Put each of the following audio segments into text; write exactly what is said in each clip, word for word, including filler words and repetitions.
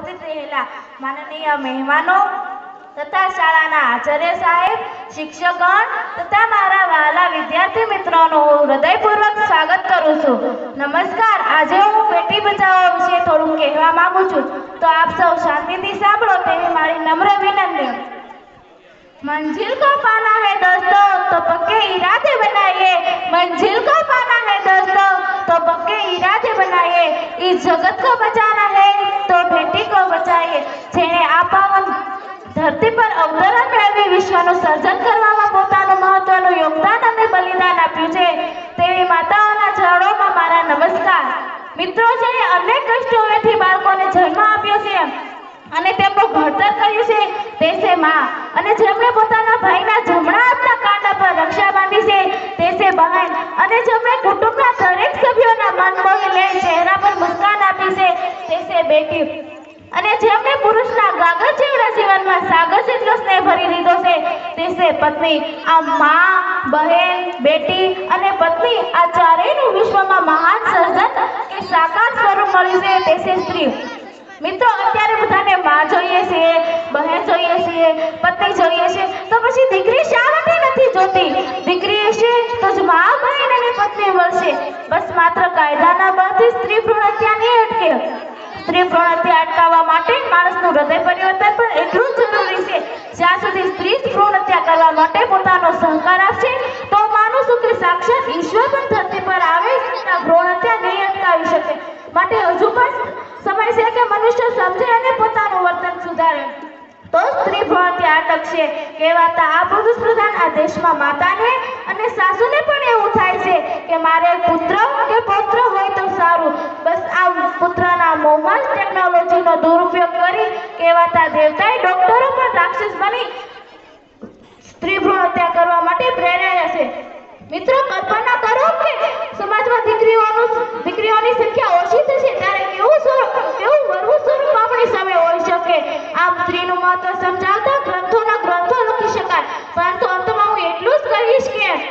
ઉપસ્થિત રહેલા માનનીય મહેમાનો તથા શાળાના આચાર્ય સાહેબ, શિક્ષકગણ તથા મારા વહાલા વિદ્યાર્થી મિત્રોનું હૃદયપૂર્વક સ્વાગત કરું છું. નમસ્કાર. આજે હું બેટી બચાવો વિશે થોડું કહેવા માંગુ છું, તો આપ સૌ શાંતિથી સાંભળો તેવી મારી નમ્ર વિનંતી. मंजिल को पाना है दोस्तों तो पक्के इरादे बनाइए, मंजिल को पाना है दोस्तों तो पक्के इरादे बनाइए. इस जगत को बचाना है तो बेटी को बचाइए. જેણે આ પાવન ધરતી પર અવતરણ મેળવી વિશ્વનું સર્જન કરવામાં પોતાનું મહત્વનું યોગદાન અને બલિદાન આપ્યું છે તેવી માતાઓના ચરણોમાં મારા નમસ્કાર. મિત્રો, જેણે અનેક કષ્ટોથી બાળકોને જન્મ આપ્યો છે અને તેમનું ઘડતર કર્યું છે તે છે માં, અને જેમણે પોતાના ભાઈના જમણા હાથના કાંડા પર રક્ષા બાંધી છે તે છે બહેન, અને જેમણે કુટુંબના દરેક સભ્યોના મન મોહી લઈ ચહેરા પર મુસ્કાન આપી છે તે છે બેટી, અને જેમણે પુરુષના ગાગર જેવડા જીવનમાં સાગર જેટલો સ્નેહ ભરી દીધો છે તે છે પત્ની. આ માં, બહેન, બેટી અને પત્ની આ ચારેયનું વિશ્વમાં મહાન સર્જન કે સાકાર સ્વરૂપ મળ્યું છે તે છે સ્ત્રી. મિત્રો, અત્યારે બધાને માં જોઈએ છે, બહેન જોઈએ છે, પત્ની જોઈએ છે, તો પછી દીકરી શા માટે નથી જોતી? દીકરી હશે તો જ માં, બહેન અને પત્ની મળશે. બસ માત્ર કાયદાના બળથી સ્ત્રી ભ્રૂણ હત્યા નહીં અટકે. સ્ત્રી ભ્રૂણ હત્યા અટકાવવા માટે માણસનું હૃદય પરિવર્તન પણ એટલું જ જરૂરી છે. જ્યાં સુધી સ્ત્રી ભ્રૂણ હત્યા કરવા માટે પોતાનો સહકાર આપશે તો માનું છું કે સાક્ષાત ઈશ્વર પણ ધરતી પર આવે ભ્રૂણ હત્યા નહીં અટકાવી શકે. માટે હજુ પણ સમય છે કે મનુષ્ય સમજે અને પોતાનું વર્તન સુધારે, તો સ્ત્રી ભ્રૂણ હત્યા અટકશે. કહેવાતા આ પુરુષ પ્રધાન આ દેશમાં માતાને અને સાસુને પણ એવું થાય છે કે મારે પુત્ર કે પૌત્ર હોય તો સારું. બસ આ પુત્રના મોહમાં જ ટેકનોલોજીનો દુરુપયોગ કરી કહેવાતા દેવતાએ ડોક્ટરો પણ રાક્ષસ બની સ્ત્રી ભ્રૂણ હત્યા કરવા માટે પ્રેરાયા છે. મિત્રો, કલ્પના કરો કે સમાજમાં દીકરીઓનું દીકરીઓની સંખ્યા ઓછી થશે ત્યારે કેવું સ્વરૂપ કેવું વરવું સ્વરૂપ આપણી સામે હોઈ શકે. આમ સ્ત્રીનું મહત્વ સમજાવતા ગ્રંથોના ગ્રંથો લખી શકાય, પરંતુ અંતમાં હું એટલું જ કહીશ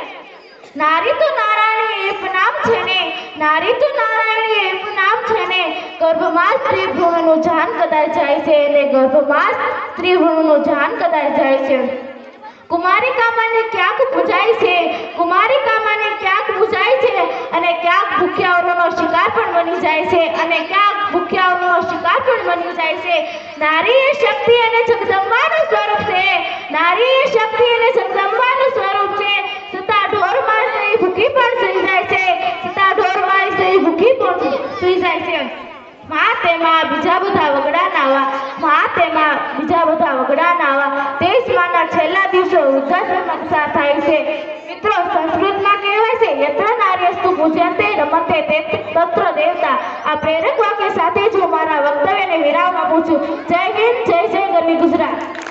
કે નારી તો નારાયણી એક નામ છે ને, નારી તો નારાયણી એક નામ છે ને, ગર્ભમાં સ્ત્રી ભ્રૂણનું જાન કદાચ જાય છે અને ગર્ભમાં સ્ત્રી ભ્રૂણનું જાન કદાચ જાય છે. કુમારી કામાને ક્યાંક પૂજાય છે, કુમારી કામાને ક્યાંક પૂજાય છે અને ક્યાંક ભૂખ્યાઓનો શિકાર પણ બની જાય છે અને ક્યાંક ભૂખ્યાઓનો શિકાર પણ બની જાય છે. નારી એ શક્તિ અને જગદંબાનું સ્વરૂપ છે, નારી એ શક્તિ અને જગદંબાનું સ્વરૂપ છે. છતાં ઢોર માસ નહીં ભૂખી પણ સુઈ જાય છે, છતાં ઢોર માસ નહીં ભૂખી પણ સુઈ જાય છે. માં તેમાં બીજા બધા વગડા નાવા, માં તેમાં બીજા બધા વગડા નાવા. તે જ માના છેલ્લા દિવસો વૃદ્ધાશ્રમમાં થાય છે. મિત્રો, સંસ્કૃતમાં કહેવાય છે યત્ર નાર્યસ્તુ પૂજ્યન્તે રમન્તે તત્ર દેવતા. આ પ્રેરક વાક્ય સાથે જ હું મારા વક્તવ્યને વિરામ આપું છું. જય હિન્દ, જય જય ગરવી ગુજરાત.